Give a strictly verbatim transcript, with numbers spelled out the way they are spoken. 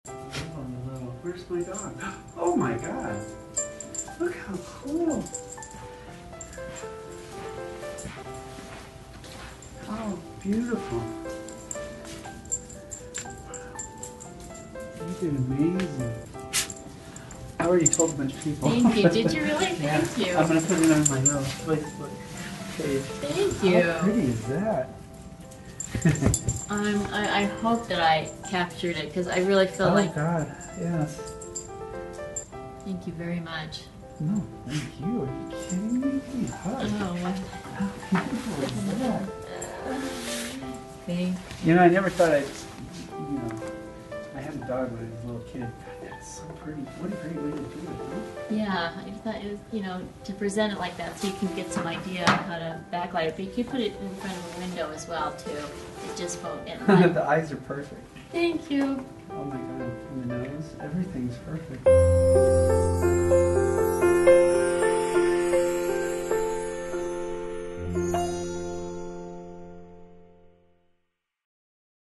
Oh, where's my dog? Oh my God! Look how cool! How beautiful! You did amazing. I already told a bunch of people. Thank you. Did you really? Yeah. Thank you. I'm gonna put it on my little Facebook page. Thank you. How pretty is that? um, I, I hope that I captured it because I really feel oh like. Oh God, yes. Thank you very much. No, thank you. Are you kidding me? Give me a hug. Oh, what? How beautiful is that? Thank You know, I never thought I'd, you know, I had a dog when I was a little kid. God, that's so pretty. What a great way to do it, huh? Yeah, I thought it was, you know, to present it like that so you can get some idea of how to backlight it. But you could put it in front of a window as well, too. It just won't. It might. The eyes are perfect. Thank you. Oh my God, and the nose, everything's perfect.